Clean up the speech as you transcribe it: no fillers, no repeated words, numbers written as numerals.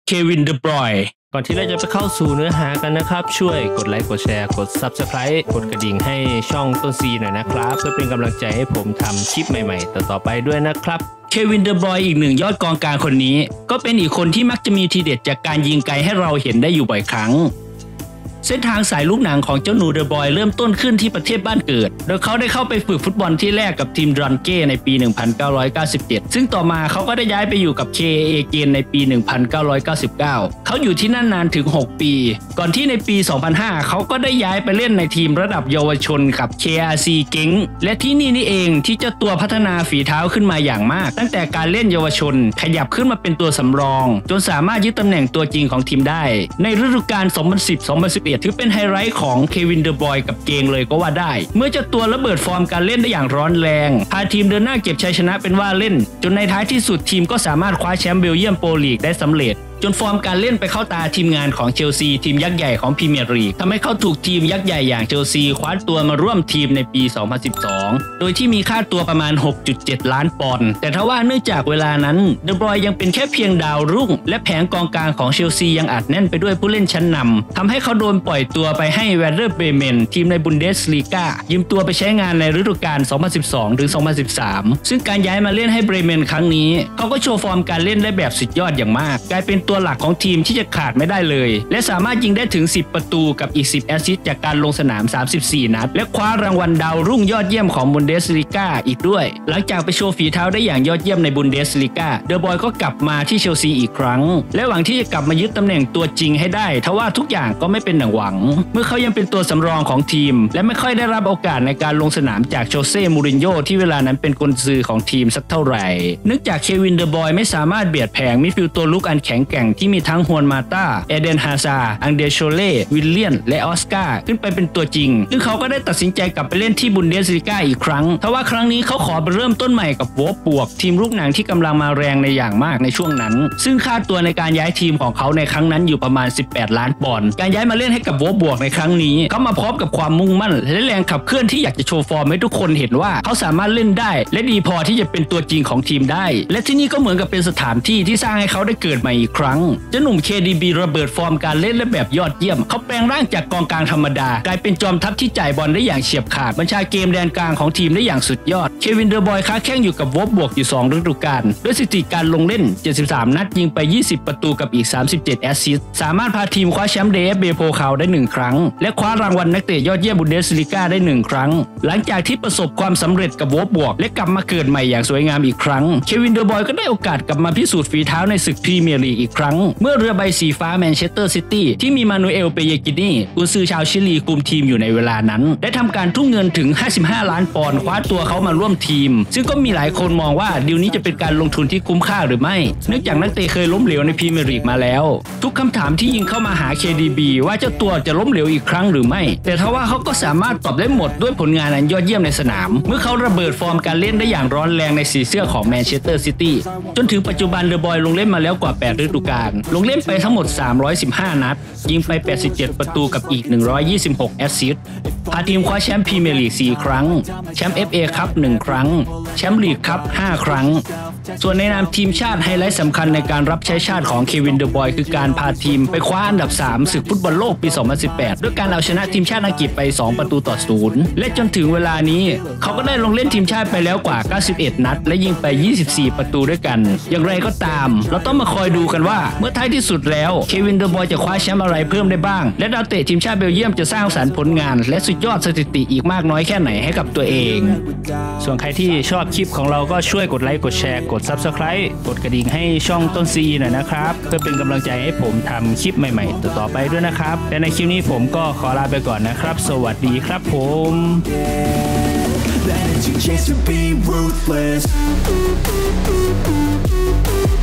เควิน เดบรอยน์ก่อนที่เราจะไปเข้าสู่เนื้อหากันนะครับช่วยกดไลค์กดแชร์กด Subscribe กดกระดิ่งให้ช่องต้นซีหน่อยนะครับเพื่อเป็นกำลังใจให้ผมทำคลิปใหม่ๆต่อไปด้วยนะครับเควิน เดบรอยน์อีกหนึ่งยอดกองกลางคนนี้ก็เป็นอีกคนที่มักจะมีทีเด็ดจากการยิงไกลให้เราเห็นได้อยู่บ่อยครั้งเส้นทางสายลูกหนังของเจ้าหนู เดบรอยน์เริ่มต้นขึ้นที่ประเทศบ้านเกิดโดยเขาได้เข้าไปฝึกฟุตบอลที่แรกกับทีมดรันเก้ในปี 1997 ซึ่งต่อมาเขาก็ได้ย้ายไปอยู่กับ KAA เกนในปี 1999 เขาอยู่ที่นั่นนานถึง 6 ปี ก่อนที่ในปี 2005 เขาก็ได้ย้ายไปเล่นในทีมระดับเยาวชนกับ KRC เก๋งและที่นี่เองที่เจ้าตัวพัฒนาฝีเท้าขึ้นมาอย่างมากตั้งแต่การเล่นเยาวชนขยับขึ้นมาเป็นตัวสำรองจนสามารถยึดตำแหน่งตัวจริงของทีมได้ในฤดูกาล 2010-2011ถือเป็นไฮไลท์ของเควิน เดบรอยน์กับเกงเลยก็ว่าได้เมื่อเจ้าตัวระเบิดฟอร์มการเล่นได้อย่างร้อนแรงพาทีมเดินหน้าเก็บชัยชนะเป็นว่าเล่นจนในท้ายที่สุดทีมก็สามารถคว้าแชมป์เบลเยียมโปรลีกได้สำเร็จจนฟอร์มการเล่นไปเข้าตาทีมงานของเชลซีทีมยักษ์ใหญ่ของพรีเมียร์ลีกทำให้เขาถูกทีมยักษ์ใหญ่อย่างเชลซีคว้าตัวมาร่วมทีมในปี 2012 โดยที่มีค่าตัวประมาณ 6.7 ล้านปอนด์แต่ทว่าเนื่องจากเวลานั้นเดบรอยน์ยังเป็นแค่เพียงดาวรุ่งและแผงกองกลางของเชลซียังอัดแน่นไปด้วยผู้เล่นชั้นนำทำให้เขาโดนปล่อยตัวไปให้เวร์เดอร์เบรเมนทีมในบุนเดสลีกายืมตัวไปใช้งานในฤดูกาล 2012-2013 ซึ่งการย้ายมาเล่นให้เบรเมนครั้งนี้เขาก็โชว์ฟอร์มการเล่นได้แบบสุดยอดอย่างมากกลายเป็นตัวหลักของทีมที่จะขาดไม่ได้เลยและสามารถยิงได้ถึง10ประตูกับอีก10แอสซิสต์จากการลงสนาม34นัดและคว้ารางวัลดาวรุ่งยอดเยี่ยมของบุนเดสลีกาอีกด้วยหลังจากไปโชว์ฝีเท้าได้อย่างยอดเยี่ยมในบุนเดสลีกาเดอะบอยก็กลับมาที่เชลซีอีกครั้งและหวังที่จะกลับมายึดตำแหน่งตัวจริงให้ได้ทว่าทุกอย่างก็ไม่เป็นดังหวังเมื่อเขายังเป็นตัวสำรองของทีมและไม่ค่อยได้รับโอกาสในการลงสนามจากโชเซ่ มูรินโญ่ที่เวลานั้นเป็นกุนซือของทีมสักเท่าไหร่เนื่องจากเควิน เดบรอยน์ไม่สามารถเบียดแผงมิดฟิลด์ตัวลุกอันแข็งแกร่งที่มีทั้งฮวนมาต้าเอเดน ฮาซาร์อังเดโชเล่วิลเลียนและออสการ์ขึ้นไปเป็นตัวจริงซึ่งเขาก็ได้ตัดสินใจกลับไปเล่นที่บุนเดสลีกาอีกครั้งทว่าครั้งนี้เขาขอไปเริ่มต้นใหม่กับวอลฟบวกทีมลูกหนังที่กำลังมาแรงในอย่างมากในช่วงนั้นซึ่งค่าตัวในการย้ายทีมของเขาในครั้งนั้นอยู่ประมาณ18ล้านปอนด์การย้ายมาเล่นให้กับวอลฟบวกในครั้งนี้เขามาพร้อมกับความมุ่งมั่นและแรงขับเคลื่อนที่อยากจะโชว์ฟอร์มให้ทุกคนเห็นว่าเขาสามารถเล่นได้และดีพอที่จะเป็นตัวจริงของทีมได้และที่นี่ก็เหมือนกับเป็นสถานที่ที่สร้างให้เขาได้เกิดใหม่อีกครั้งเจ้าหนุ่ม KDB ระเบิดฟอร์มการเล่นและแบบยอดเยี่ยมเขาแปลงร่างจากกองกลางธรรมดากลายเป็นจอมทัพที่จ่ายบอลได้อย่างเฉียบขาดบัญชาเกมแดนกลางของทีมได้อย่างสุดยอดเควิน เดบรอยน์ค้าแข่งอยู่กับวอลฟบวกอยู่2ฤดูกาลด้วยสถิติการลงเล่น73นัดยิงไป20ประตูกับอีก37แอสซิสต์สามารถพาทีมคว้าแชมป์ DFB โพคาลได้1ครั้งและคว้ารางวัลนักเตะยอดเยี่ยมบุนเดสลีกาได้1ครั้งหลังจากที่ประสบความสำเร็จกับวอลฟบวกและกลับมาเกิดใหม่อย่างสวยงามอีกครั้งเควิน เดบรอยน์ก็ได้โอกาสกลับมาพิสูจน์ฝีเท้าในศึกพรีเมียร์ลีกอีกครั้งเมื่อเรือใบสีฟ้าแมนเชสเตอร์ซิตี้ที่มีมานูเอล เปเยกินีกุนซือชาวชิลีคุมทีมอยู่ในเวลานั้นได้ทำการทุ่มเงินถึง55ล้านปอนด์คว้าตัวเขามาร่วมทีมซึ่งก็มีหลายคนมองว่าดีลนี้จะเป็นการลงทุนที่คุ้มค่าหรือไม่เนื่องจากนักเตะเคยล้มเหลวในพรีเมียร์ลีกมาแล้วทุกคำถามที่ยิงเข้ามาหา KDB ว่าเจ้าตัวจะล้มเหลวอีกครั้งหรือไม่แต่ทว่าเขาก็สามารถตอบได้หมดด้วยผลงานอันยอดเยี่ยมในสนามเมื่อเขาระเบิดฟอร์มการเล่นได้อย่างร้อนแรงในสีเสื้อของแมนเชสเตอร์ซิตี้จนถึงปัจจุบันเดอะบอยน์ลงเล่นมาแล้วกว่า8ฤดูกาลลงเล่นไปทั้งหมด315นัดยิงไป87ประตูกับอีก126แอสซิสต์พาทีมคว้าแชมป์พรีเมียร์ลีก4ครั้งแชมป์ FA คัพ1ครั้งแชมป์ลีกคัพ5ครั้งส่วนในนามทีมชาติไฮไลท์สำคัญในการรับใช้ชาติของเควิน เดบรอยน์คือการพาทีมไปคว้าอันดับ3ศึกฟุตบอลโลกปี 2018 ด้วยการเอาชนะทีมชาติอังกฤษไป2ประตูต่อ0และจนถึงเวลานี้เขาก็ได้ลงเล่นทีมชาติไปแล้วกว่า91นัดและยิงไป24ประตูด้วยกันอย่างไรก็ตามเราต้องมาคอยดูกันว่าเมื่อท้ายที่สุดแล้วเควิน เดบรอยน์จะคว้าแชมป์อะไรเพิ่มได้บ้างและดาวเตะทีมชาติเบลเยียมจะสร้างสรรค์ผลงานและสุดยอดสถิติอีกมากน้อยแค่ไหนให้กับตัวเองส่วนใครที่ชอบคลิปของเราก็ช่วยกดไลค์กดแชร์กด Subscribe กดกระดิ่งให้ช่องต้นซีหน่อยนะครับเพื่อเป็นกำลังใจให้ผมทำคลิปใหม่ๆต่อไปด้วยนะครับและในคลิปนี้ผมก็ขอลาไปก่อนนะครับสวัสดีครับผม That is your chance to be ruthless.